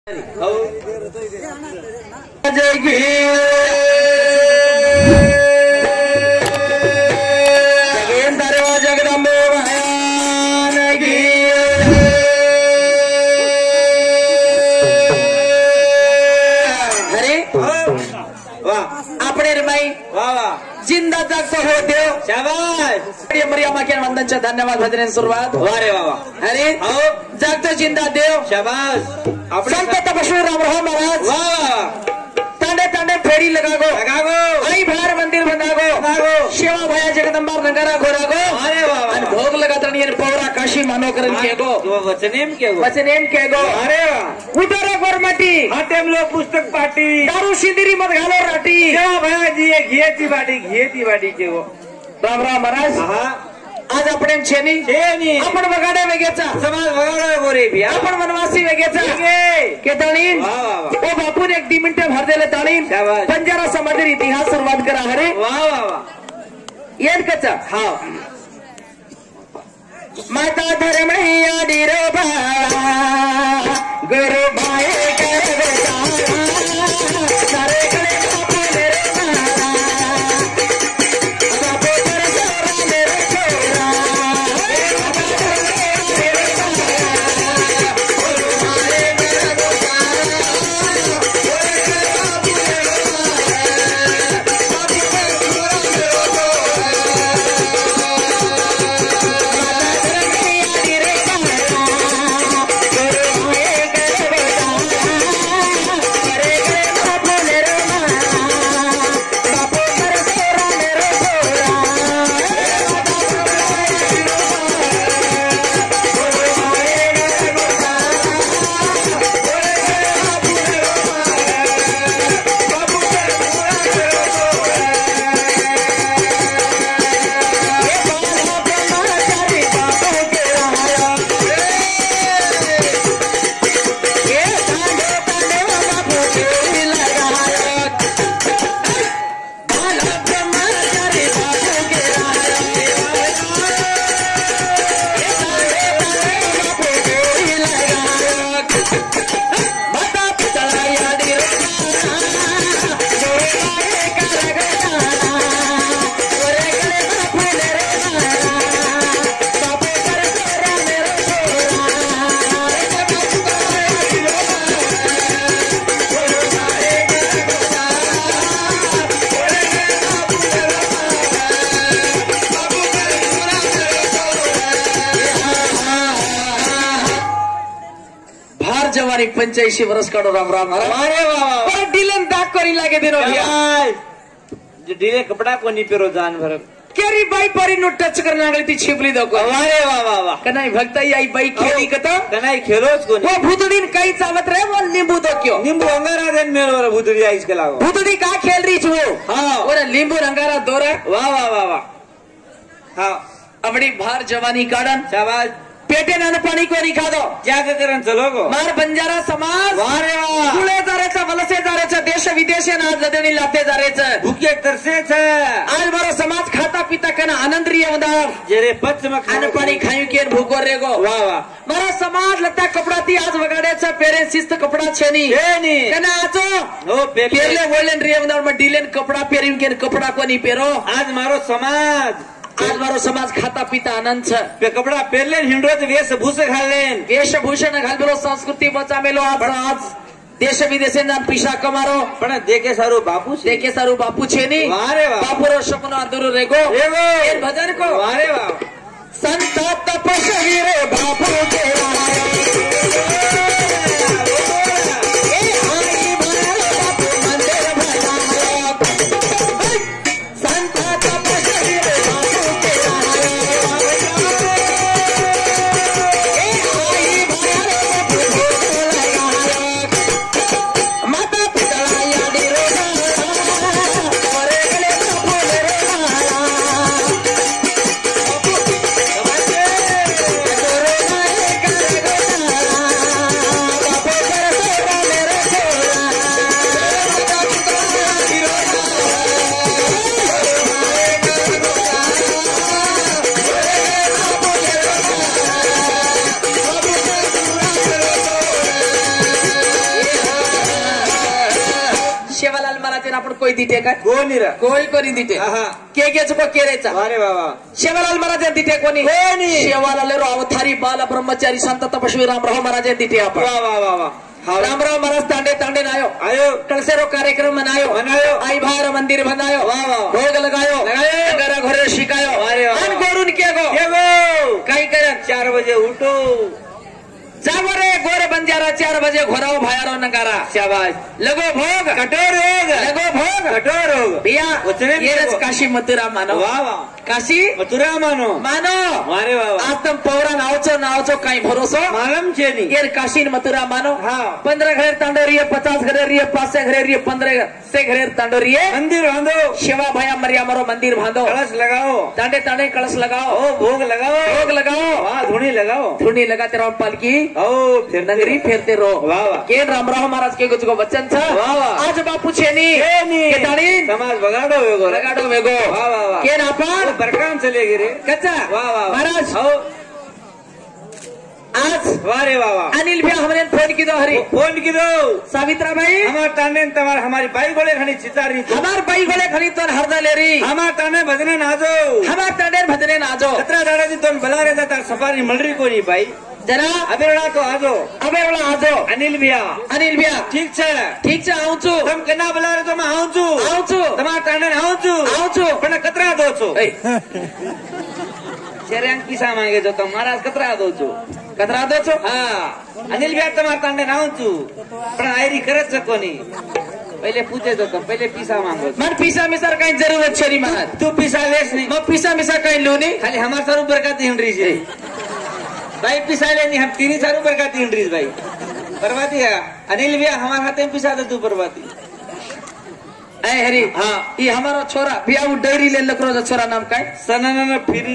जगदंबे भयान की अरे वाह अपने रे भाई वाह वाह जिंदा जागतो हो देव शाबाश मरियमा के वंदनच्या धन्यवाद भजन सुरुवात वाह रे वाह अरे हो जागतो जिंदा देव शाबाश संत तपस्वी रामराव महाराज वाह तांडे तांडे फेरी लगागो आई भार मंदिर बनागो सेवा भया जगदंबा नगरा घोरागो अरे वाह आणि भोग लगातणी पौरा काशी मानो करन केगो वचनेम केगो अरे वाह उतारा गोरमाटी हातेम लो पुस्तक पाटी दारू सिंदरी मत घालो राटी सेवा भया जी घेती बाटी केगो राम महाराज आज आपण छेनी आपण बगाडे वेगेचा समाज बगाडे गोरे भी आपण वनवासी वेगेचा के ताणीन ओ बापून एक 2 मिनिटे भर दिले ताणीन बंजारा समाज इतिहास सुरुवात करा हरे वाह वाह वाह येन कचा हां माता धर्मैया दिरोबा गुरु भाई कर बेटा सारे गले बापू मेरे जवानी 85 वर्ष काढो राम अरे वाह डिलेन दाग करी लागे देनो भैया जो डिले कपड़ा को नहीं पेरो जान भर केरी बाई परी नो टच करने लागली ती छिपली दो अरे वाह कनाई भक्ताई आई बाई खेली कता कनाई खेलोच को वो भूतडीन काही चावत रे वो नींबू दो क्यों नींबू अंगारा देन मेरो भूतडी आइस के लागो भूतडी का खेल रही छो हां और नींबू अंगारा दोरा वाह हां अपनी भार जवानी काढन शाबाश पेटे नान पाणी को नहीं खादो जाग करन चलो गो मार बंजारा समाज वारे वाह कुळे जारेचा वलसे जारेचा देश विदेशे ना लदणी लाते जारेचा भूखे तरसे छ आज मारो समाज खाता पीता कना आनंद रिय उदार जेरे पच में खान पाणी खायू के भूखो रेगो वाह मारा समाज लता कपड़ा ती आज वगाडेचा पेरे शिस्त कपड़ा छेनी हेनी कना आचो हो पेरले बोलेन रिय उदार में डीलेन कपड़ा पेरिन के कपड़ा को नहीं पेरो आज मारो समाज आज मारो समाज खाता पीता आनंद छ पे कपड़ा पेरलेन हिंडोत वेशभूषा घालेन वेशभूषण घालबरो संस्कृती बचामेलो आज देश विदेशे ना पिशा कमारो पण देखे सारू बापू छे नी वारे वाह बापूरो सपनो अधूरो रेगो ए भजन को वारे वाह संत तपस्वी रे बापू के महाराज आपण कोई दिटे काय कोणी रा कोणी दिटे आहा. के घ्यायचं को केरायचा अरे बाबा शेवालाल महाराज दिटे कोणी शेवालाल अवतारी बाल ब्रह्मचारी संत तपस्वी रामराव महाराज दिटे आपण वा वा वा वा रामराव महाराज तांडे तांडे नायो आयो कलसेरो कार्यक्रम मनायो मनायो आई भार मंदिर बनायो वाह वाह भोग लगायो लगायो घर घरे शिकायो अरे वाह अन गोरून के गो ये गो काही करत 4 बजे उठो जागो रे गोर बंजारा 4 बजे घोराओ भायारो नगारा शाबाश लगो भोग कठोर होग लगो भोग कठोर होग भैया उतने ये रच काशी मथुरा मानो वाह वाह काशी मथुरा मानो मानो अरे बाबा आज तुम पौरा नावचो काही भरोसो मालम छेनी ये काशी मथुरा मानो हाँ 15 घरे तांडोरी 50 घरे 5 घरे 15 से घरे तांडोरी मंदिर बांधो शिवा भया मरिया मरो मंदिर बांधो कलश लगाओ तांडे तांडे कलश लगाओ ओ भोग लगाओ भोग लगाओ वाह धुनी लगाओ धुनी लगाते रहो पालकी ओ फिर नगरी फेरते रहो वाह वाह के रामराव महाराज के कुछ को वचन था वाह वाह आज बापू छेनी के ताणी समाज बगाड़ो वेगो लगाडो वेगो वाह वाह वाह के नापान बरकाम चले गिरे कच्चा वाह वाह महाराज हो आज वारे वाह वाह अनिल भैया हमने फोन की दो हरी फोन की दो सावित्रा भाई हमार ताने तमार हमारी बाई गोले खनी चितारी हमार बाई गोले खनी तो हरदा ले रही हमार ताने भजने नाजो हमार ताने भजने नाजो कतरा दाड़ा दी तो बला रहता तार सफारी मलरी को नहीं भाई जरा अबेड़ा तो आजो अबेड़ा आजो अनिल भैया ठीक છે આવું છું તમ કના બલા રે તો मैं आऊं છું તમાર તાને आऊं છું પણ કતરા દો છો शेऱ्यांक पिसा मागे जो तो महाराज कतरा दो છો कतरा दो છો हा अनिल भैया તમાર તાને आऊं છું પણ आयरी करत सको नहीं पहिले पूछे तो पहिले पिसा मांगो मन पिसा मिसार काही जरूरत छे नहीं महाराज तू पिसा लेस नहीं मग पिसा मिसा काही लो नहीं खाली हमार सर ऊपर का हिंड्री से भाई पिसा लेनी हम 3 सर ऊपर का हिंड्री भाई बर्बादी है अनिल भैया हमारे हाथ में पिसा दे तू बर्बादी ऐ हरी हाँ ये हमारा छोरा भैया वो डेयरी ले लकरो जो छोरा नाम काय सना फिरी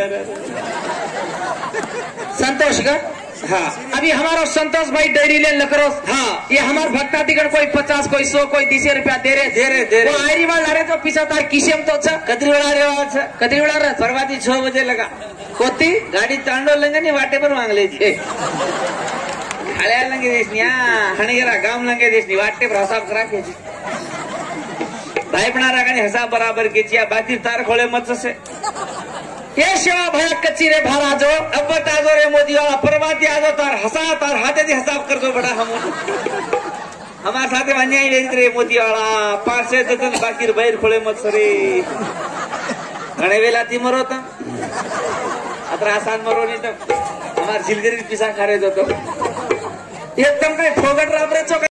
संतोष का हाँ अभी हमारा संतोष भाई डेयरी ले लकरो हाँ ये हमारे भक्ता टिकट कोई 50 कोई 100 कोई 20 रुपया दे रहे वो आयरी वाल रे तो पिसा तार किशम तो अच्छा कतरी वाला रे कतरी वाला रे बर्बादी 6 बजे लगा कोती गाड़ी तांडो लेंगे नहीं वाटे पर मांग ले खाल्या लंगे देश हणगेरा गांव लंगे देश वाटे पर हिसाब करा के भाई बना रहा हिसाब बराबर के चिया बाकी तार खोले मत से ये शिवा भया कच्ची रे भार आजो अब ताजो रे मोदी वाला परवाती आजो तार हसा तार हाथे दी हिसाब कर दो बड़ा हम हमारे साथे अन्याय ले रे मोदी वाला 500 दतन बाकी बैर खोले मत सरे घणे वेला ती मरो त अत्र आसान मरो नहीं तो हमार जिलगरी पिसा खा रहे तो एकदम काय फोगट राबरे चो